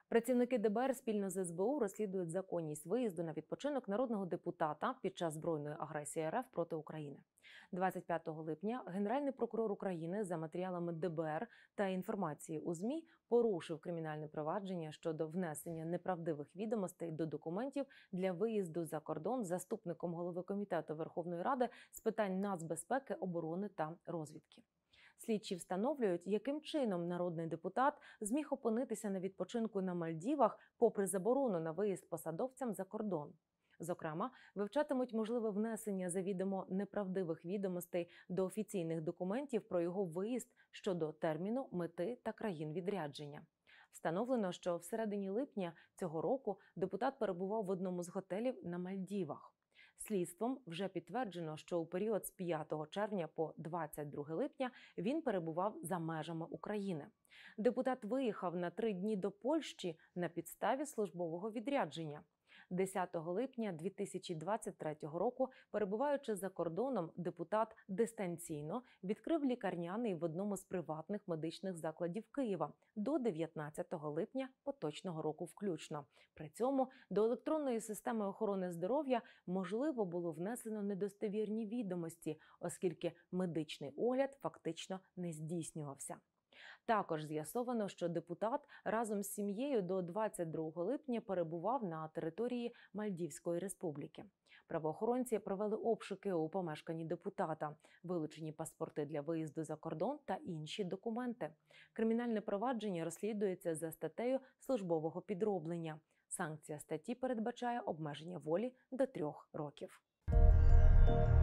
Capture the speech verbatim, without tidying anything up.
Працівники де бе ер спільно з ес бе у розслідують законність виїзду на відпочинок народного депутата під час збройної агресії ер еф проти України. двадцять п'ятого липня Генеральний прокурор України за матеріалами де бе ер та інформації у ЗМІ порушив кримінальне провадження щодо внесення неправдивих відомостей до документів для виїзду за кордон заступником голови Комітету Верховної Ради з питань нацбезпеки, оборони та розвідки. Слідчі встановлюють, яким чином народний депутат зміг опинитися на відпочинку на Мальдівах попри заборону на виїзд посадовцям за кордон. Зокрема, вивчатимуть можливе внесення завідомо неправдивих відомостей до офіційних документів про його виїзд щодо терміну, мети та країн відрядження. Встановлено, що всередині липня цього року депутат перебував в одному з готелів на Мальдівах. Слідством вже підтверджено, що у період з п'ятого червня по двадцять друге липня він перебував за межами України. Депутат виїхав на три дні до Польщі на підставі службового відрядження. десятого липня дві тисячі двадцять третього року, перебуваючи за кордоном, депутат дистанційно відкрив лікарняний в одному з приватних медичних закладів Києва до дев'ятнадцятого липня поточного року включно. При цьому до електронної системи охорони здоров'я можливо було внесено недостовірні відомості, оскільки медичний огляд фактично не здійснювався. Також з'ясовано, що депутат разом з сім'єю до двадцять другого липня перебував на території Мальдівської республіки. Правоохоронці провели обшуки у помешканні депутата, вилучені паспорти для виїзду за кордон та інші документи. Кримінальне провадження розслідується за статтею службового підроблення. Санкція статті передбачає обмеження волі до трьох років.